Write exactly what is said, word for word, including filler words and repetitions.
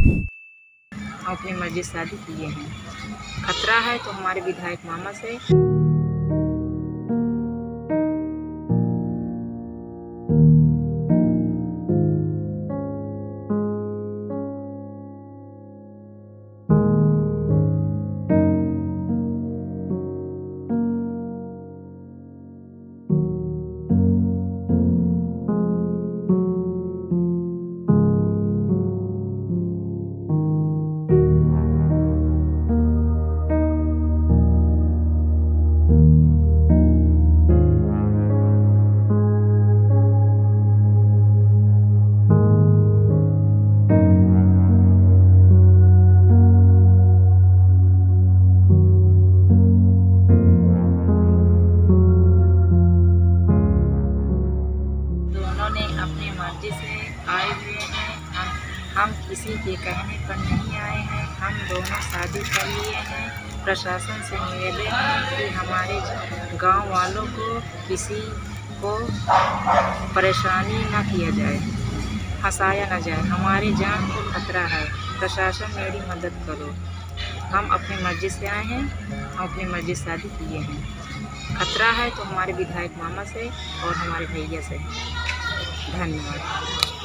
हम अपनी मर्जी से शादी किए हैं। खतरा है तो हमारे विधायक मामा से। अपनी मर्जी से आए हुए हैं। हम हम किसी के कहने पर नहीं आए हैं। हम दोनों शादी कर लिए हैं। प्रशासन से निवेदन है कि हमारे गांव वालों को किसी को परेशानी न किया जाए, फंसाया न जाए। हमारी जान को खतरा है। प्रशासन मेरी मदद करो। हम अपनी मर्जी से आए हैं। हम अपनी मर्जी से शादी किए हैं। खतरा है तो हमारे विधायक मामा से और हमारे भैया से। धन्यवाद।